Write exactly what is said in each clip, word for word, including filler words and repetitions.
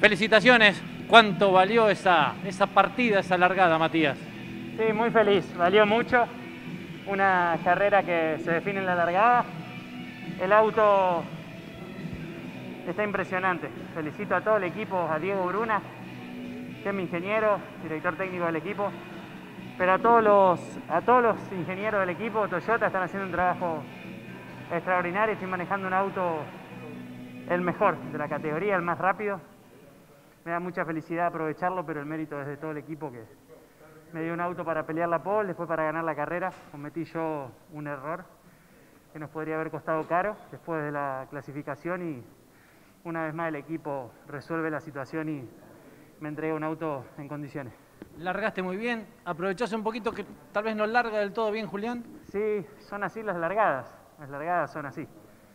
Felicitaciones. ¿Cuánto valió esa, esa partida, esa largada, Matías? Sí, muy feliz, valió mucho. Una carrera que se define en la largada. El auto está impresionante. Felicito a todo el equipo, a Diego Bruna, que es mi ingeniero, director técnico del equipo. Pero a todos los, a todos los ingenieros del equipo, Toyota, están haciendo un trabajo extraordinario. Estoy manejando un auto el mejor de la categoría, el más rápido. Me da mucha felicidad aprovecharlo, pero el mérito es de todo el equipo que me dio un auto para pelear la pole, después para ganar la carrera. Cometí yo un error que nos podría haber costado caro después de la clasificación y una vez más el equipo resuelve la situación y me entrega un auto en condiciones. Largaste muy bien, aprovechaste un poquito que tal vez no larga del todo bien, Julián. Sí, son así las largadas, las largadas son así.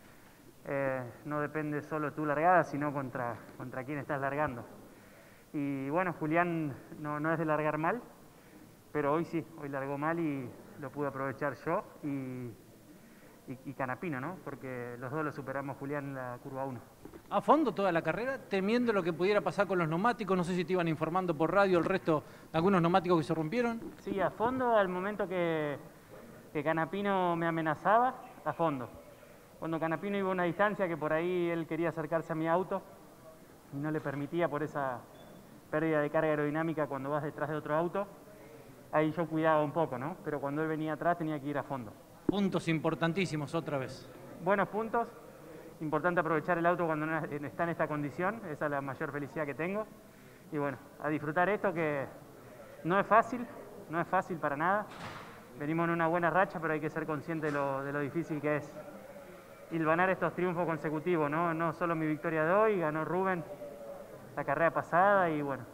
Eh, no depende solo tu largada, sino contra, contra quién estás largando. Y bueno, Julián no, no es de largar mal, pero hoy sí, hoy largó mal y lo pude aprovechar yo y, y, y Canapino, ¿no? Porque los dos lo superamos, Julián, en la curva uno. A fondo toda la carrera, temiendo lo que pudiera pasar con los neumáticos. No sé si te iban informando por radio el resto, algunos neumáticos que se rompieron. Sí, a fondo al momento que, que Canapino me amenazaba, a fondo. Cuando Canapino iba a una distancia que por ahí él quería acercarse a mi auto y no le permitía por esa pérdida de carga aerodinámica cuando vas detrás de otro auto, ahí yo cuidaba un poco, ¿no? Pero cuando él venía atrás tenía que ir a fondo. Puntos importantísimos otra vez. Buenos puntos, importante aprovechar el auto cuando está en esta condición, esa es la mayor felicidad que tengo. Y bueno, a disfrutar esto que no es fácil, no es fácil para nada. Venimos en una buena racha, pero hay que ser consciente de lo, de lo difícil que es hilvanar estos triunfos consecutivos, ¿no? No solo mi victoria de hoy, ganó Rubén la carrera pasada y bueno,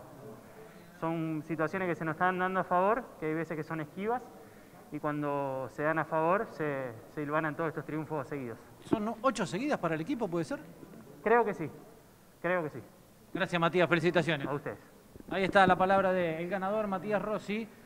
son situaciones que se nos están dando a favor, que hay veces que son esquivas y cuando se dan a favor se, se hilvanan todos estos triunfos seguidos. ¿Son ocho seguidas para el equipo, puede ser? Creo que sí, creo que sí. Gracias, Matías, felicitaciones. A ustedes. Ahí está la palabra del ganador, Matías Rossi.